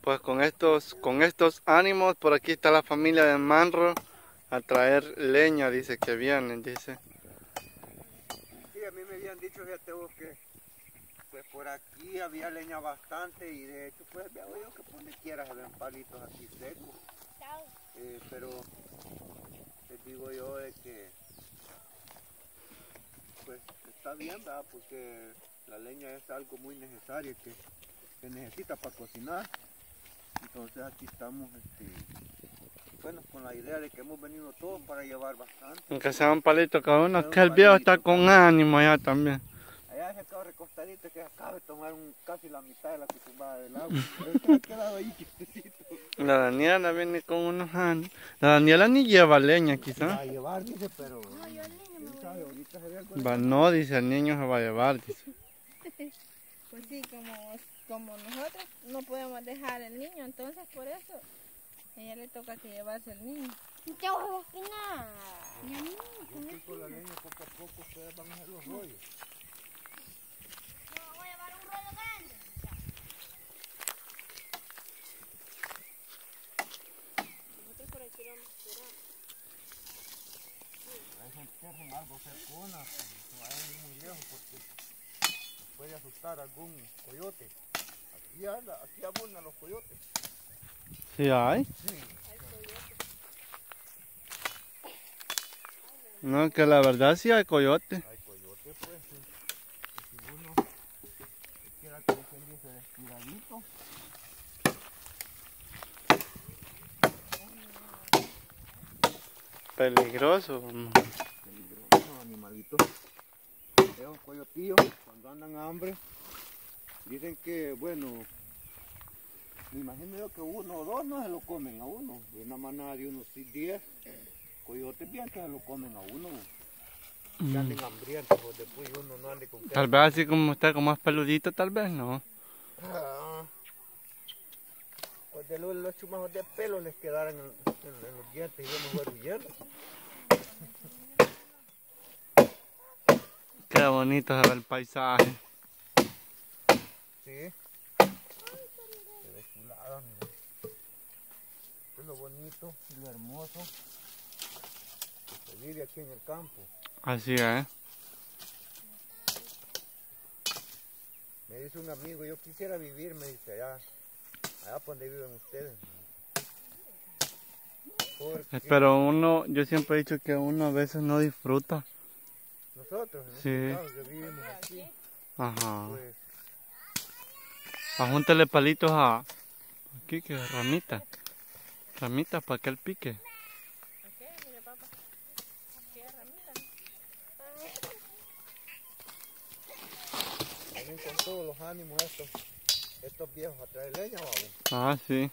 Pues con estos ánimos, por aquí está la familia de Manro a traer leña, dice que vienen, dice. Sí, a mí me habían dicho, fíjate vos, que pues por aquí había leña bastante y de hecho pues veo yo que por donde quiera se ven palitos así secos. Pero les digo yo de que pues está bien, ¿verdad? Porque la leña es algo muy necesario que se necesita para cocinar. Entonces aquí estamos, bueno, con la idea de que hemos venido todos para llevar bastante. Aunque sea un palito cada uno, que el viejo está con ánimo ya también. Allá se acaba recostadito que acaba de tomar casi la mitad de la cuchumbada del agua. Pero se ha quedado ahí quietecito. La Daniela viene con unos ánimos. La Daniela ni lleva leña quizá. Va a llevar, dice, pero quién sabe, ahorita se ve algo. Va, no, dice, el niño se va a llevar, dice. Pues sí, como nosotros no podemos dejar el niño, entonces por eso a ella le toca que llevarse el niño. ¿Qué vas a opinar? Yo estoy con la leña, poco a poco ustedes van a hacer los rollos. No, voy a llevar un rollo grande. Nosotros por aquí vamos a esperar. Eso entierren algo cercona, no vayan a ir muy lejos porque puede asustar a algún coyote. Aquí abundan los coyotes. ¿Sí hay? Sí. No, que la verdad sí hay coyote. Hay coyote, pues, sí. Y si uno quiera que quien dice descuidadito, Peligroso. peligrosos animalitos. Esos coyotillos, cuando andan hambre, dicen que, bueno, me imagino yo que uno o dos no se lo comen a uno. De una manada de unos 10 coyotes bien que se lo comen a uno. Que anden hambrientos, pues después uno no ande con qué. Tal vez así como está, como más peludito, tal vez no. Pues de los chumajos de pelo les quedaran en los dientes y yo me voy huyendo. Qué bonito se ve el paisaje. Sí. Se ve chulada, mira. Esto es lo bonito y lo hermoso que se vive aquí en el campo. Así es. Me dice un amigo, yo quisiera vivir, me dice, allá por donde viven ustedes. Porque Pero uno, yo siempre he dicho que uno a veces no disfruta. nosotros, en Sí. este caso, que vivimos aquí, Ajá. pues, Ajúntale palitos a... Aquí, que ramitas. Ramitas para que él pique. Ok, mire papá. ¿Qué ramita? vienen con todos los ánimos estos viejos a traer leña, vamos. Ah, sí.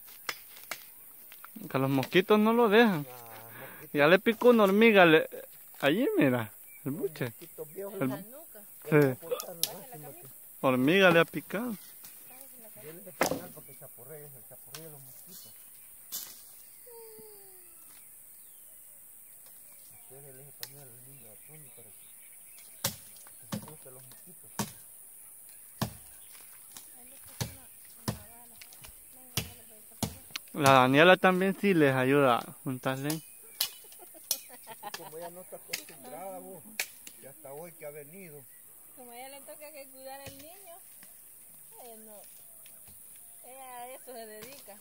Que los mosquitos no lo dejan. Mosquitos, Ya le picó una hormiga. Allí, mira. El buche. mosquitos viejos, El- La nuca. Sí. Hormiga le ha picado. Dele de pañal para que chapurree, el chapurree de los mosquitos. Usted dele ese pañal al niño a Tony para que se asuste los mosquitos. La Daniela también sí les ayuda a juntarle. Como ella no está acostumbrada, vos, y hasta hoy que ha venido. Como a ella le toca que cuidar al niño, ella no. Ella a eso se dedica.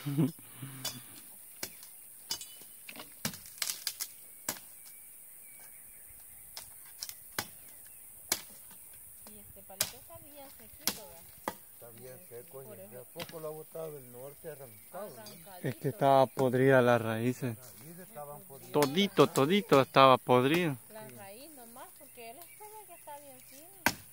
Y este palito está bien sequito, ¿verdad? Está bien seco, y de a poco lo ha botado del norte arrancado. ¿No? Arrancadito. Es que estaba podrida las raíces. Las raíces estaban podridas. Todito estaba podrido. La raíz nomás, porque él sabe que está bien firme.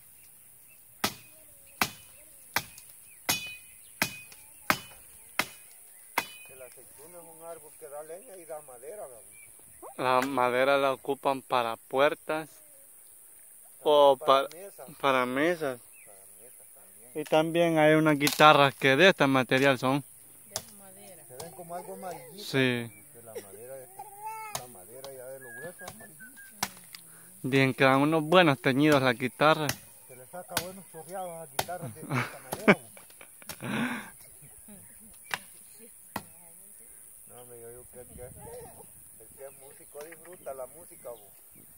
Que la aceituna es un árbol que da leña y da madera, ¿verdad? La madera la ocupan para puertas o Para mesas. para mesas. Para mesas también. Y también hay unas guitarras que de este material son. De esa madera. Se ven como algo amarillito. Sí. Que la madera ya de los huesos es amarillita. Bien, quedan unos buenos teñidos las guitarras. Se le saca buenos chorreados a guitarras de esta madera. músico disfruta la música, vos.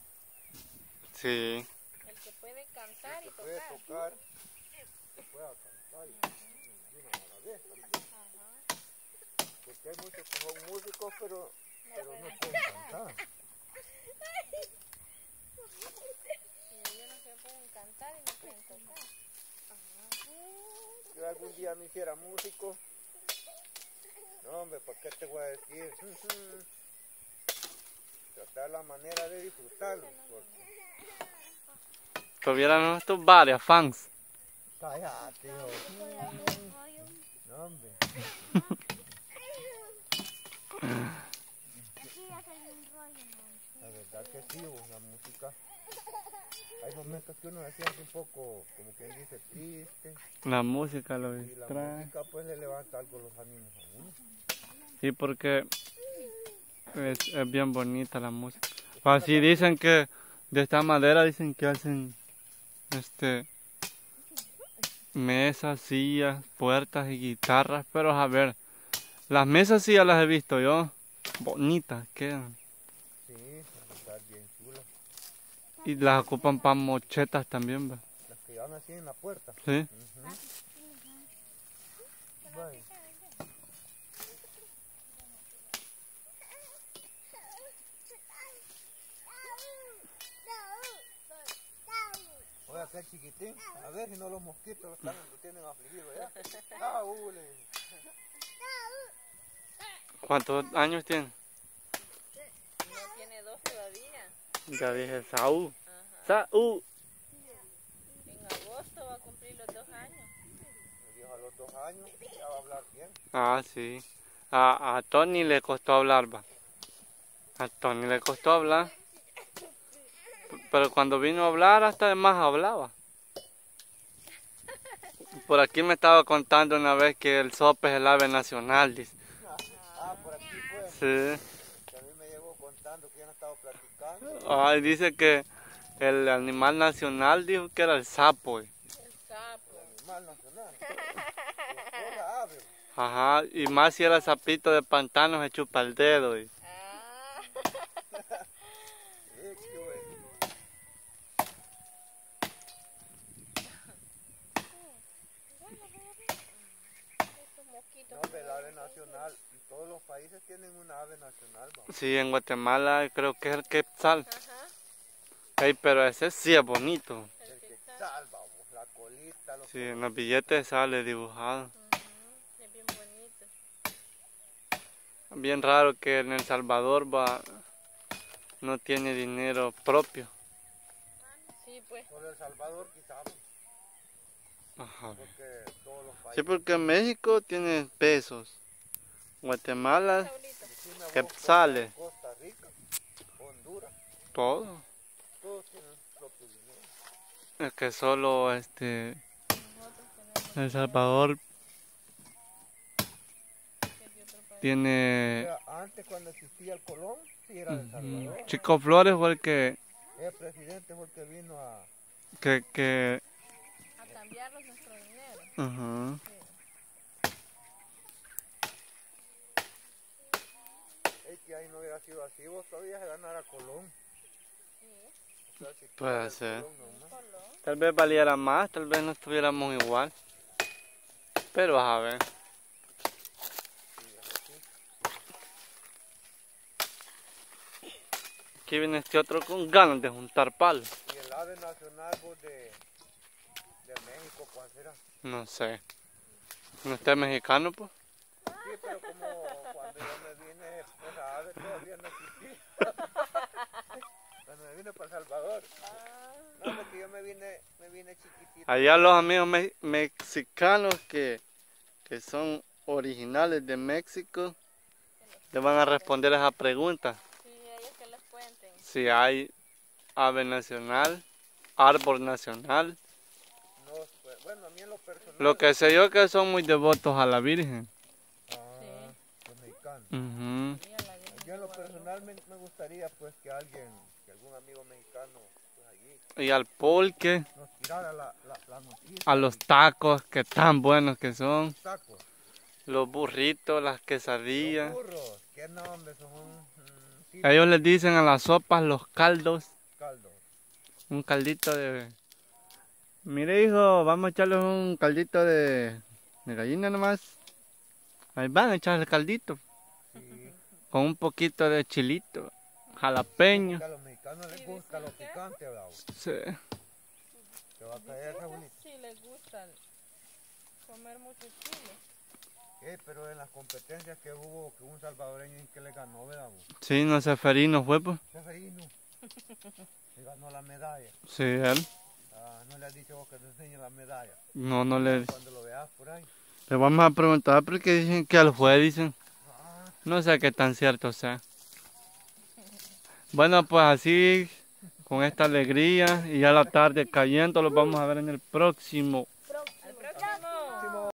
Sí. El que puede cantar y Puede tocar. tocar, se puede cantar y una a la vez también. Porque hay muchos que son músicos, pero no pueden cantar. Y ellos no se pueden cantar y no pueden tocar. Yo algún día me hiciera músico. No, hombre, ¿para qué te voy a decir? Tratar la manera de disfrutarlo. Porque... Tuvieran estos varios fans. Cállate, hijo. No, hombre. La verdad que sí, vos, la música. Hay momentos que uno se siente un poco, como quien dice, triste. La música lo Y la distrae. música pues le levanta algo los ánimos a uno. Sí, porque es bien bonita la música. Así dicen que de esta madera dicen que hacen mesas, sillas, puertas y guitarras, pero a ver, las mesas sí ya las he visto yo, bonitas quedan. Sí, está bien chula. Y las ocupan para mochetas también, ¿va? Las que van así en la puerta. Sí. Vaya. Oiga, qué chiquitín. A ver si no los mosquitos lo tienen afligido ya. ¿Cuántos años tiene? No tiene 2 todavía. Ya dije Saúl. Ajá. Saúl. En agosto va a cumplir los 2 años. Me dijo a los 2 años ya va a hablar bien. Ah, sí. A Tony le costó hablar, va. A Tony le costó hablar. Pero cuando vino a hablar, hasta además hablaba. Por aquí me estaba contando una vez que el sope es el ave nacional, dice. Ah, por aquí pues. Sí. Que a mí me llegó contando que ya no estaba platicando. Ay, dice que el animal nacional dijo que era el sapo. El sapo. El animal nacional. Hola, ave. Ajá, y más si era sapito de pantano se chupa el dedo. Ah. Qué bueno. Estos mosquitos. No, hombre, el ave nacional. Todos los países tienen una ave nacional, ¿va? Sí, en Guatemala creo que es el quetzal. Ajá. Ey, pero ese sí es bonito. El que salva, vos, la colita, los Sí, en los billetes sale dibujado. Es bien bonito. Bien raro que en El Salvador no tiene dinero propio. Sí, pues. por El Salvador quizás, Ajá. porque todos los Sí, países. porque México tiene pesos. Guatemala, Saulito. Decime vos, quetzales, Costa Rica, Honduras, todo. todos tienen su propio dinero. Es que solo Nosotros tenemos El Salvador que de otro país. tiene... O sea, antes cuando existía el Colón, sí era de El Salvador. Chico Flores fue el que... El presidente fue el que vino a... que A cambiarlos nuestro dinero. ajá. Es que ahí no hubiera sido así, vos todavía se ganara Colón. Sí. O sea, si Puede fuera el ser. Colón nomás. Colón. Tal vez valiera más, tal vez no estuviéramos igual. Pero vas a ver. Sí, es así. Aquí viene este otro con ganas de juntar palos. Y el ave nacional vos de México, ¿cuál será? No sé. ¿No está mexicano, pues? Sí, pero como cuando yo me vine, esa ave todavía no existía. Cuando me vine para El Salvador. No, porque yo me vine chiquitito. Allá los amigos mexicanos que son originales de México le van a responder esa pregunta. Sí, ellos que les cuenten. Si hay ave nacional, árbol nacional. No, pues, bueno, a mí en lo personal. Lo que sé yo que son muy devotos a la Virgen. Ah, los mexicanos. Ujú. Sí, a la Virgen Yo en lo de personal me gustaría pues que algún amigo mexicano pues allí Y al pulque, nos tirara la noticia. a los tacos que tan buenos que son, Tacos. los burritos, las Los quesadillas. burros. ¿Qué nombre son? caldito, Ellos les dicen a las sopas los caldos. caldo. Un caldito de... Mire, hijo, vamos a echarles un caldito de gallina nomás. Ahí van a echar el caldito. Sí. Con un poquito de chilito, jalapeño. Porque a los mexicanos les gusta lo picante, bravo. Sí. Te va a caer esa bonita. Sí les gusta comer mucho chile. Pero en las competencias que hubo, que un salvadoreño que le ganó, ¿verdad? Sí, no sé, Ferino fue, pues. Seferino. Le ganó la medalla. Sí, él. Ah, no le has dicho vos que te enseñe la medalla. No le... Cuando lo veas por ahí. Le vamos a preguntar porque dicen que él fue, dicen. Ah, No sé qué tan cierto sea. Bueno, pues así, con esta alegría y ya la tarde cayendo, los vamos a ver en el próximo